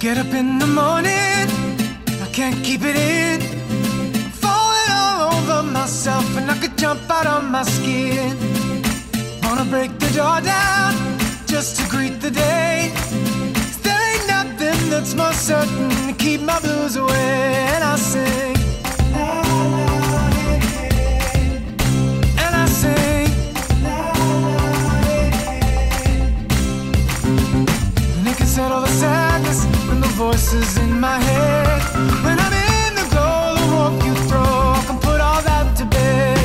Get up in the morning, I can't keep it in. I'm falling all over myself and I could jump out of my skin. Wanna break the door down just to greet the day. 'Cause there ain't nothing that's more certain to keep my blues away. And I sing, and I sing, and it can settle the sadness and the voices in my head. When I'm in the glow, the warmth you throw, I can put all that to bed.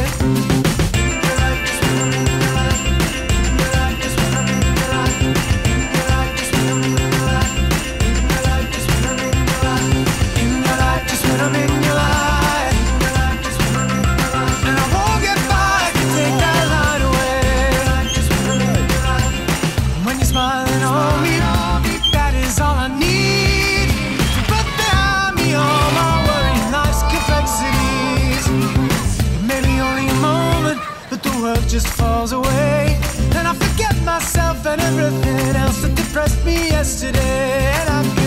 I'm in your life, and I won't get by if you take that light away. When you're smiling on me, that is all I need. To put behind me all my worry and life's complexities. Maybe only a moment, but the world just falls away, and I forget myself and everything else that depressed me yesterday. And I